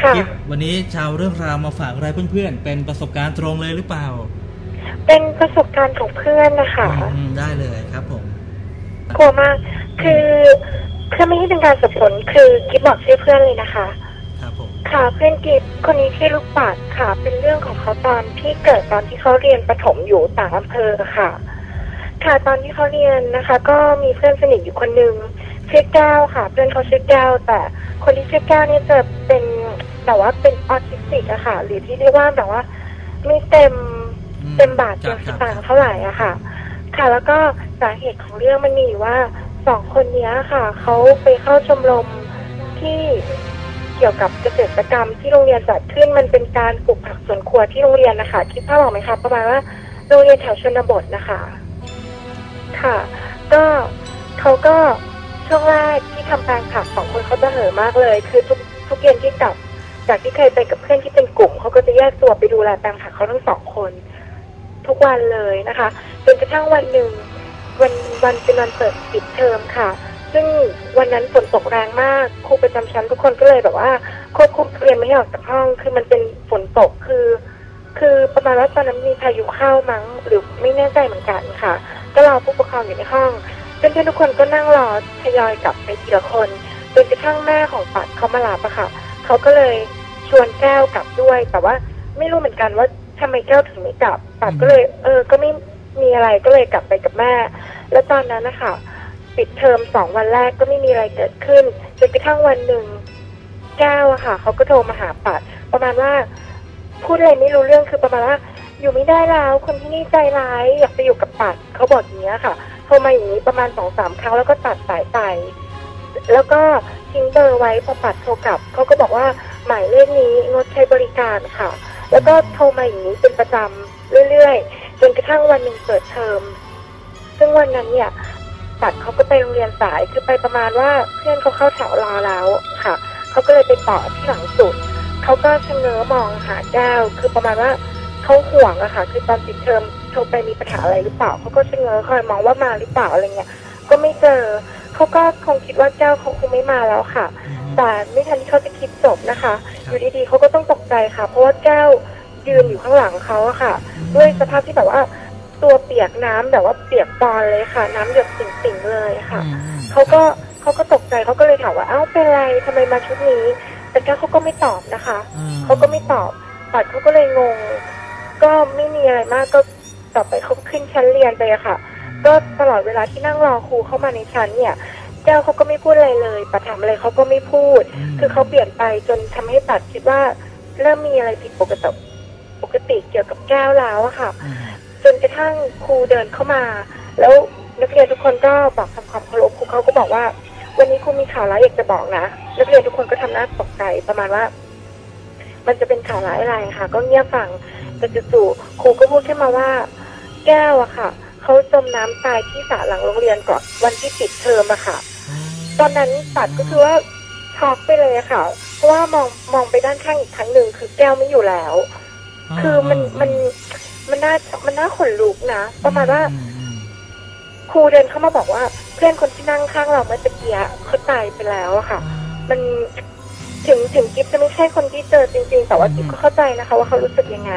กิฟวันนี้ชาวเรื่องราวมาฝากอะไรเพื่อนๆเป็นประสบการณ์ตรงเลยหรือเปล่าเป็นประสบการณ์ของเพื่อนนะคะได้เลยครับผมกลัวมากคือเพื่อไม่ให้เป็นการสับสนคือกิฟบอกชื่อเพื่อนเลยนะคะครับผมค่ะเพื่อนกิฟคนนี้ชื่อลูกปัดค่ะเป็นเรื่องของเขาตอนที่เกิดตอนที่เขาเรียนประถมอยู่ต่างอำเภอค่ะค่ะตอนที่เขาเรียนนะคะก็มีเพื่อนสนิทอยู่คนนึงชื่อแก้วค่ะเพื่อนเขาชื่อแก้วแต่คนที่ชื่อแก้วนี่จะเป็นแต่ว่าเป็นออทิสติกอะค่ะหรือที่เรียกว่าแบบว่าไม่เต็มบาทเต็มสตางค์เท่าไหร่อะค่ะค่ะแล้วก็สาเหตุของเรื่องมันมีว่าสองคนนี้ค่ะเขาไปเข้าชมรมที่เกี่ยวกับเกษตรกรรมที่โรงเรียนจัดขึ้นมันเป็นการปลูกผักสวนครัวที่โรงเรียนนะคะคิดภาพออกไหมคะประมาณว่าโรงเรียนแถวชนบทนะคะค่ะก็เขาก็ช่วงแรกที่ทำแปลงผักสองคนเขาจะเห่อมากเลยคือทุกเย็นที่กลับจากที่เคยไปกับเพื่อนที่เป็นกลุ่มเขาก็จะแยกตัวไปดูแลแปลงผักเขาทั้งสองคนทุกวันเลยนะคะจนกระทั่งวันหนึ่งวันเป็นวันเปิดปิดเทอมค่ะซึ่งวันนั้นฝนตกแรงมากครูประจำชั้นทุกคนก็เลยแบบว่าควบคุมเรียนไม่ให้ออกจากห้องคือมันเป็นฝนตกคือประมาณว่าตอนนั้นมีพายุเข้ามั้งหรือไม่แน่ใจเหมือนกันค่ะก็รอผู้ปกครองอยู่ในห้องเพื่อนๆทุกคนก็นั่งรอทยอยกลับไปทีละคนจนกระทั่งแม่ของปัดเขามารับอะค่ะเขาก็เลยชวนแก้วกลับด้วยแต่ว่าไม่รู้เหมือนกันว่าทำไมแก้วถึงไม่กลับปัดก็เลยก็ไม่มีอะไรก็เลยกลับไปกับแม่แล้วตอนนั้นนะคะปิดเทอม2 วันแรกก็ไม่มีอะไรเกิดขึ้นจนกระทั่งวันหนึ่งแก้วอะค่ะเขาก็โทรมาหาปัดประมาณว่าพูดอะไรไม่รู้เรื่องคือประมาณว่าอยู่ไม่ได้แล้วคนที่นี่ใจร้ายอยากไปอยู่กับปัดเขาบอกอย่างนี้ค่ะโทรมาอย่างนี้ประมาณ2-3 ครั้งแล้วก็ตัดสายไปแล้วก็ทิ้งเบอร์ไว้พอปัดโทรกลับเขาก็บอกว่าหมายเลขนี้งดใช้บริการค่ะแล้วก็โทรมาอย่างนี้เป็นประจำเรื่อยๆจนกระทั่งวันหนึ่งเปิดเทอมซึ่งวันนั้นเนี่ยปัดเขาก็ไปโรงเรียนสายคือไปประมาณว่าเพื่อนเขาเข้าแถวรอแล้วค่ะเขาก็เลยไปต่อที่หลังสุดเขาก็ชะเง้อมองหาแก้วคือประมาณว่าเขาห่วงอะค่ะคือตอนปิดเทอมโทรไปมีปัญหาอะไรหรือเปล่าเขาก็ชะเง้อคอยมองว่ามาหรือเปล่าอะไรเงี้ยก็ไม่เจอเขาก็คงคิดว่าแก้วเขาคงไม่มาแล้วค่ะแต่ไม่ทันที่เขาจะคิดจบนะคะอยู่ดีๆเขาก็ต้องตกใจค่ะเพราะว่าแก้วยืนอยู่ข้างหลังเขาอะค่ะด้วยสภาพที่แบบว่าตัวเปียกน้ำแบบว่าเปียกปอนเลยค่ะน้ำหยดติ่งๆเลยค่ะเขาก็ตกใจเขาก็เลยถามว่าเอ้าเป็นไรทำไมมาชุดนี้แต่แก้วเขาก็ไม่ตอบนะคะเขาก็ไม่ตอบปัดเขาก็เลยงงก็ไม่มีอะไรมากก็ต่อไปเขาขึ้นชั้นเรียนไปอะค่ะก็ตลอดเวลาที่นั่งรอครูเข้ามาในชั้นเนี่ยแก้วเขาก็ไม่พูดอะไรเลยปัดถามอะไรเขาก็ไม่พูดคือเขาเปลี่ยนไปจนทำให้ปัดคิดว่าเริ่มมีอะไรผิดปกติเกี่ยวกับแก้วแล้วอะค่ะจนกระทั่งครูเดินเข้ามาแล้วนักเรียนทุกคนก็บอกทำความเคารพครูเขาก็บอกว่าวันนี้ครูมีข่าวร้ายอยากจะบอกนะนักเรียนทุกคนก็ทำหน้าตกใจประมาณว่ามันจะเป็นข่าวร้ายอะไรค่ะก็เงียบฟังแต่จู่ๆครูก็พูดขึ้นมาว่าแก้วอะค่ะเขาจมน้ำตายที่สระหลังโรงเรียนก่อนวันที่ปิดเทอมอะค่ะตอนนั้นปัดก็คือว่าช็อกไปเลยค่ะเพราะว่ามองไปด้านข้างอีกครั้งหนึ่งคือแก้วไม่อยู่แล้วคือมันน่าขนลุกนะประมาณว่าครูเดินเข้ามาบอกว่าเพื่อนคนที่นั่งข้างเราเมื่อตะกี้เขาตายไปแล้วอะค่ะมันถึงกิ๊บจะไม่ใช่คนที่เจอจริงๆแต่ว่ากิ๊บก็เข้าใจนะคะว่าเขารู้สึกยังไง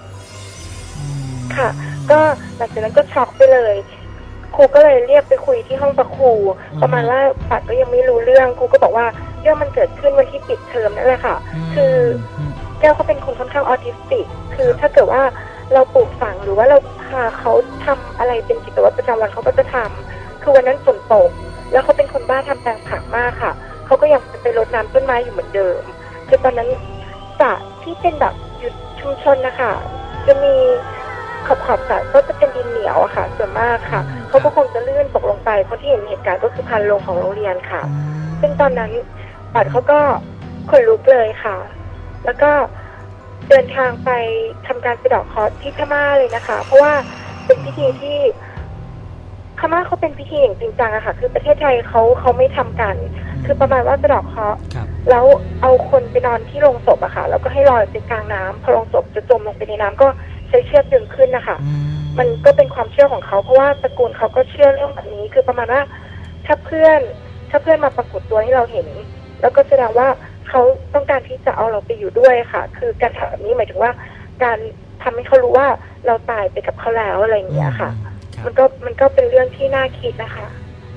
ค่ะก็หลังจากนั้นก็ช็อกไปเลยครูก็เลยเรียกไปคุยที่ห้องประครูประมาณว่าปัดก็ยังไม่รู้เรื่องครูก็บอกว่าเรื่องมันเกิดขึ้นวันที่ปิดเทอมนั่นแหละค่ะคือแก้วเขาเป็นคนค่อนข้างออทิสติกคือถ้าเกิดว่าเราปลูกฝังหรือว่าเราพาเขาทำอะไรเป็นกิจวัตรประจำวันเขาก็จะทำคือวันนั้นฝนตกแล้วเขาเป็นคนบ้าทำแปลงผักมากค่ะเขาก็ยังไปรดน้ำต้นไม้อยู่เหมือนเดิมคือตอนนั้นสระที่เป็นแบบอยู่ชุมชนนะคะจะมีขอบสระก็จะเป็นดินเหนียวอะค่ะส่วนมากค่ะเขาก็คงจะลื่นตกลงไปเพราะที่เห็นเหตุการณ์ก็คือพันลงของโรงเรียนค่ะซึ่งตอนนั้นปัดเขาก็ขนลุกเลยค่ะแล้วก็เดินทางไปทำการสะเดาะเคราะห์ที่พม่าเลยนะคะเพราะว่าเป็นพิธีที่พม่าเขาเป็นพิธีอย่างจริงจังอะค่ะคือประเทศไทยเขาไม่ทำกันคือประมาณว่าสะเดาะเคราะห์แล้วเอาคนไปนอนที่โลงศพอะค่ะแล้วก็ให้ลอยไปกลางน้ำพอโลงศพจะจมลงไปในน้ำก็ใช้เชือกดึงขึ้นนะคะมันก็เป็นความเชื่อของเขาเพราะว่าตระกูลเขาก็เชื่อเรื่องแบบนี้คือประมาณว่าถ้าเพื่อนมาปรากฏตัวให้เราเห็นแล้วก็แสดงว่าเขาต้องการที่จะเอาเราไปอยู่ด้วยค่ะ คือการทำแบบนี้หมายถึงว่า การทำให้เขารู้ว่าเราตายไปกับเขาแล้วอะไรอย่างเงี้ยค่ะ มันก็เป็นเรื่องที่น่าคิดนะคะ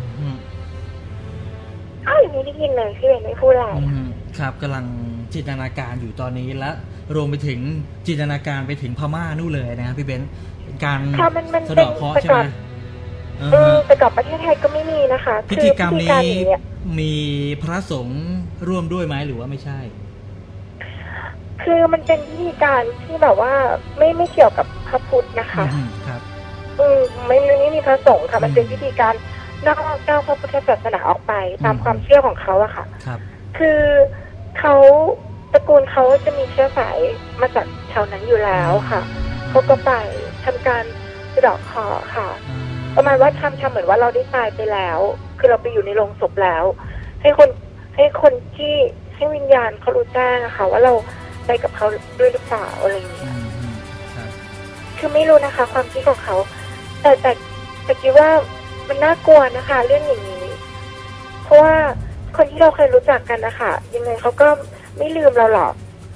อย่างนี้ได้ยินเลยพี่เบนไม่พูดอะไรครับกำลังจินตนาการอยู่ตอนนี้และรวมไปถึงจินตนาการไปถึงพม่านู่นเลยนะพี่เบนการสะเดาะเคราะห์ใช่ไหมแต่กับประเทศไทยก็ไม่มีนะคะพิธีกรรมนี้มีพระสงฆ์ร่วมด้วยไหมหรือว่าไม่ใช่คือมันเป็นพิธีการที่แบบว่าไม่เกี่ยวกับพระพุทธนะคะครับไม่มีพระสงฆ์ค่ะมันเป็นพิธีการนอกพระพุทธศาสนาออกไปตามความเชื่อของเขาอะค่ะครับคือเขาตระกูลเขาจะมีเชื้อสายมาจากแถวนั้นอยู่แล้วค่ะเขาก็ไปทำการสะเดาะเคราะห์ค่ะประมาณว่าทำเหมือนว่าเราได้ตายไปแล้วคือเราไปอยู่ในโรงศพแล้วให้คนที่ให้วิญญาณเขารู้แจ้งนะคะว่าเราไปกับเขาด้วยหรือเปล่าอะไรอย่างเงี้ยคือไม่รู้นะคะความคิดของเขาแต่คิดว่ามันน่ากลัวนะคะเรื่องอย่างนี้เพราะว่าคนที่เราเคยรู้จักกันนะคะยังไงเขาก็ไม่ลืมเราหรอก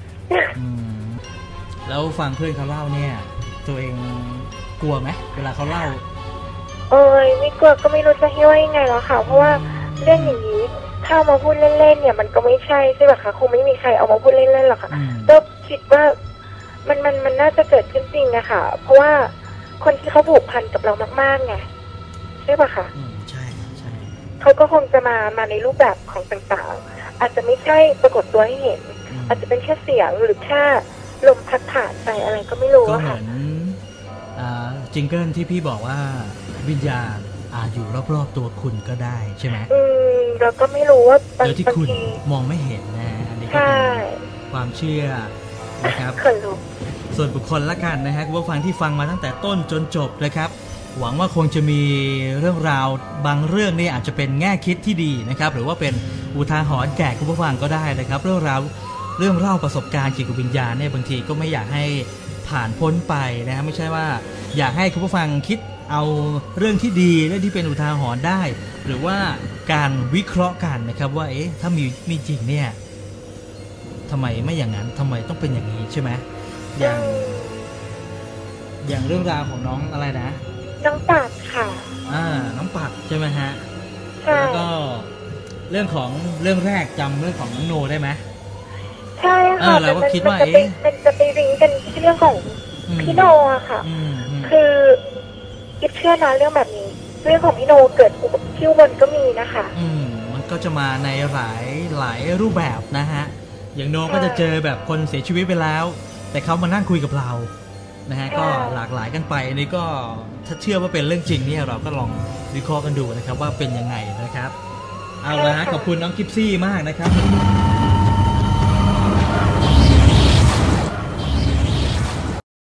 แล้วฟังเพื่อนเขาเล่าเนี่ยตัวเองกลัวไหมเวลาเขาเล่าไม่กลัวก็ไม่รู้จะให้ว่ายังไงแล้วค่ะเพราะว่าเรื่องอย่างนี้ถ้ามาพูดเล่นๆเนี่ยมันก็ไม่ใช่ใช่ไหมคะคงไม่มีใครเอามาพูดเล่นๆหรอกค่ะก็คิดว่ามันน่าจะเกิดขึ้นจริงนะคะเพราะว่าคนที่เขาผูกพันกับเรามากๆไงใช่ป่ะคะใช่เขาก็คงจะมาในรูปแบบของต่างๆอาจจะไม่ใช่ปรากฏตัวให้เห็นอาจจะเป็นแค่เสียงหรือแค่ลมพัดผ่านไปอะไรก็ไม่รู้ก็เหมือนจิงเกิลที่พี่บอกว่าวิญญาณอยู่รอบๆตัวคุณก็ได้ใช่ไหมเราก็ไม่รู้ว่าโดยที่คุณมองไม่เห็นนะอันนี้ก็เป็นความเชื่อนะครับส่วนบุคคลละกันนะฮะคุณผู้ฟังที่ฟังมาตั้งแต่ต้นจนจบนะครับหวังว่าคงจะมีเรื่องราวบางเรื่องนี่อาจจะเป็นแง่คิดที่ดีนะครับหรือว่าเป็นอุทาหรณ์แก่คุณผู้ฟังก็ได้นะครับเรื่องเล่าประสบการณ์เกี่ยวกับวิญญาณเนี่ยบางทีก็ไม่อยากให้ผ่านพ้นไปนะฮะไม่ใช่ว่าอยากให้คุณผู้ฟังคิดเอาเรื่องที่ดีและที่เป็นอุทาหรณ์ได้หรือว่าการวิเคราะห์กันนะครับว่าถ้ามีจริงเนี่ยทำไมไม่อย่างนั้นทำไมต้องเป็นอย่างนี้ใช่ไหมอย่างเรื่องราวของน้องอะไรนะน้องปัดค่ะน้องปัดใช่ไหมฮะใช่แล้วก็เรื่องแรกจำเรื่องของน้องโนได้ไหมใช่ค่ะเราก็คิดว่ามันจะไปริงกันที่เรื่องของพี่โนอะค่ะคือคิดเชื่อนะเรื่องแบบนี้เรื่องของพี่โนเกิดที่อุบลก็มีนะคะมันก็จะมาในหลายรูปแบบนะฮะอย่างโนก็จะเจอแบบคนเสียชีวิตไปแล้วแต่เขามานั่งคุยกับเรานะฮะก็หลากหลายกันไปอันนี้ก็ถ้าเชื่อว่าเป็นเรื่องจริงเนี่ยเราก็ลองวิเคราะห์กันดูนะครับว่าเป็นยังไงนะครับเอาละขอบคุณน้องกิฟซี่มากนะครับ